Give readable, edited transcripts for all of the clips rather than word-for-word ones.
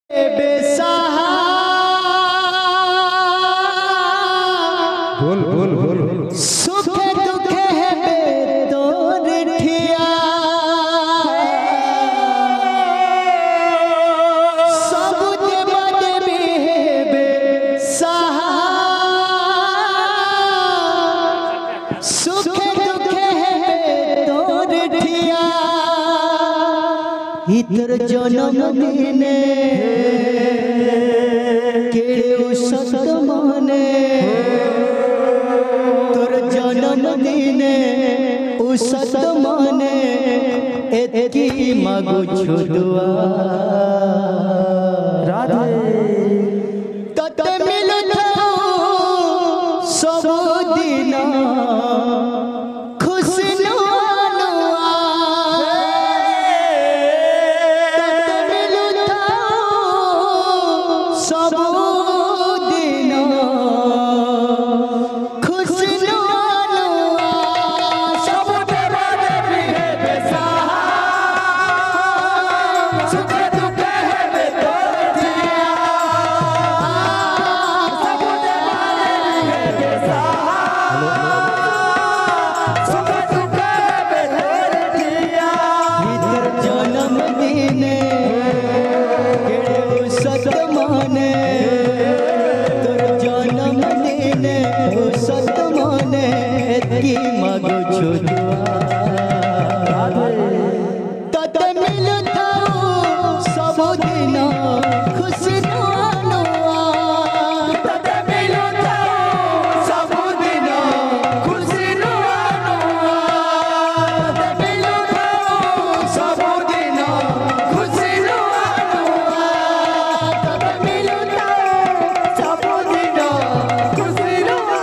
बोल बोल बोल सुखे दुखे है बेतोर ठिया सब देव देवी है बेसहा सुखे दुखे है बेतोर ठिया इतर जन्म दिने केड़े सत माने जन्म दिने उसत माने एतकी मागो छुदुआ राधे तते मिलता सब दिन खुशी नुआ तते मिलता सब दिन की मागो छुदुआ तते मिलता सब दिन खुशी नुआ तते मिलता सब दिन खुशी नुआ तते मिलता सब दिन खुशी नुआ तते मिलता सब दिन खुशी नुआ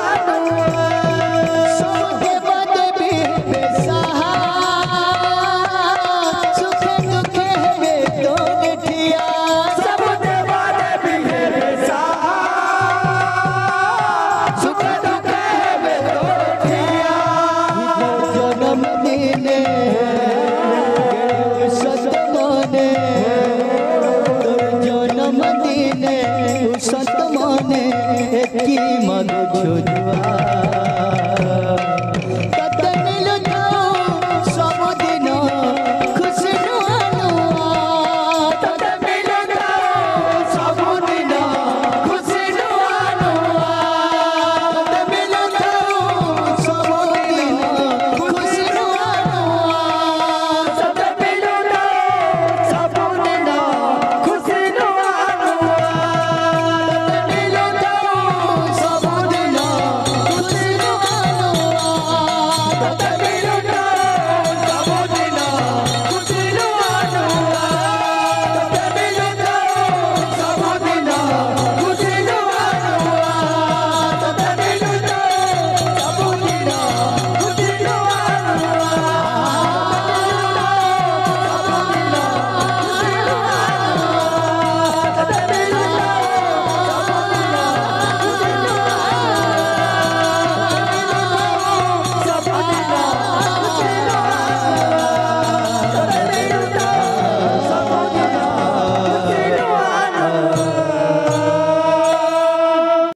सत माने की मगो